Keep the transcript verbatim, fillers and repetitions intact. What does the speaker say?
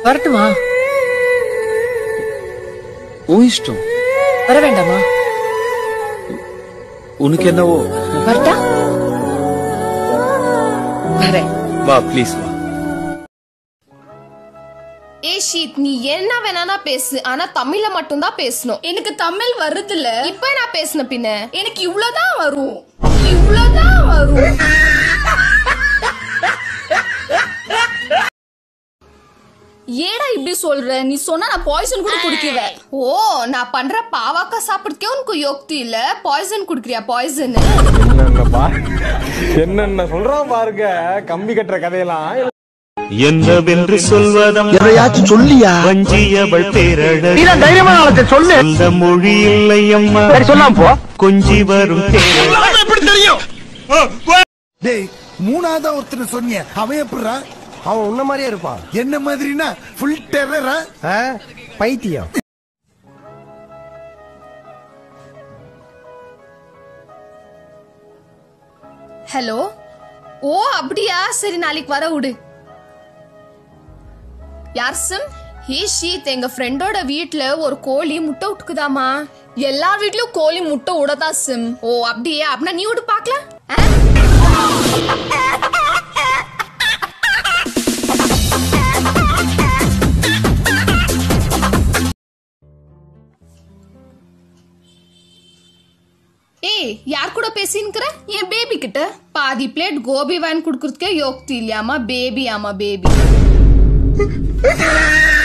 வரட்டுமா? ஓ இஷ்டம். வர வேண்டாமா? உனக்கு என்னவோ. வரட்டா? வரேன். வா ப்ளீஸ் வா. ஏ ஷீத், நீ என்ன வேணா பேசு, ஆனா தமிழ்ல மட்டும் தான் பேசணும். எனக்கு தமிழ் வருதுல. இப்ப நான் பேசின பின்ன எனக்கு இவ்வளவுதான் வரும், இவ்வளவுதான் வரும். ஏடா இப்படி சொல்ற? நீ சொன்னா நான் பாய்சன் கூட குடிக்குவேன். ஓ, நான் பண்ற பாவாக்கா சாப்பிடுறதுக்கே உனக்கு யோக்தி இல்ல, பாய்சன் குடுக்கறியா? பாய்சன் என்னென்ன என்னென்ன சொல்றான் பாருங்க, கம்பி கட்டுற கதையெல்லாம். என்னவென்று சொல்வதம் எதையாச்சும் சொல்லியா? வஞ்சியவள் பேரழகு. நீ தான் தைரியமா நாளை சொல்லு. அந்த மொழி இல்லை அம்மா. சரி சொல்லாம் போ. கொஞ்சி வரும் பேரழகு. எப்படி தெரியும்? டேய், மூணாவதா ஒருத்தர் சொன்னிய, அவன் எப்படிடா? அவன் உன்ன மாதிரியே இருப்பான். என்ன மாதிரினா ஃபுல் டெரரா? பைத்தியம். ஹலோ. ஓ அப்படியா, சரி நாளைக்கு வர விடு. யார் சிம்? ஹே ஷீத், எங்க ஃப்ரெண்டோட வீட்ல ஒரு கோழி முட்டை விட்டுக்குதாமா. எல்லா வீட்லயும் கோழி முட்டை விடதா சிம். ஓ அப்படியே, அப்படின்னா நீ விடு பாக்கலாம். ஏய், யார் கூட பேசின்னுக்கிற? என் பேபி கிட்ட. பாதி பிளேட் கோபி வாங்கி குடுக்கறதுக்கே யோக்தி இல்லையாமா? பேபி ஆமா பேபி.